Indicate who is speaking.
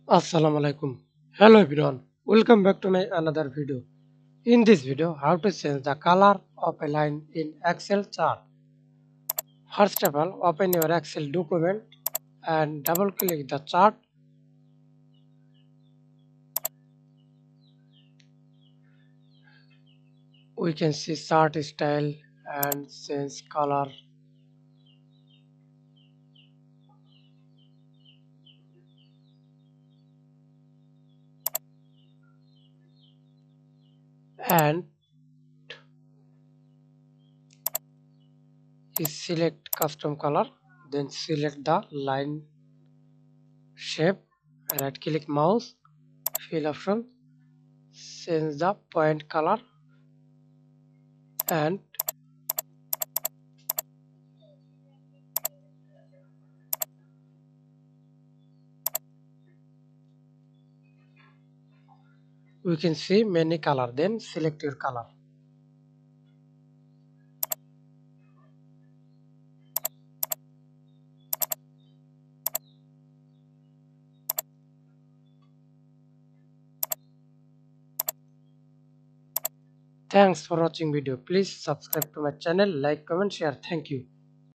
Speaker 1: Assalamu alaikum. Hello everyone. Welcome back to my another video. In this video, how to change the color of a line in Excel chart. First of all, open your Excel document and double click the chart. We can see chart style and change color. And you select custom color. Then select the line shape. Right click mouse. Fill option. Change the point color and we can see many color. Then select your color. Thanks for watching video. Please subscribe to my channel, like, comment, share. Thank you.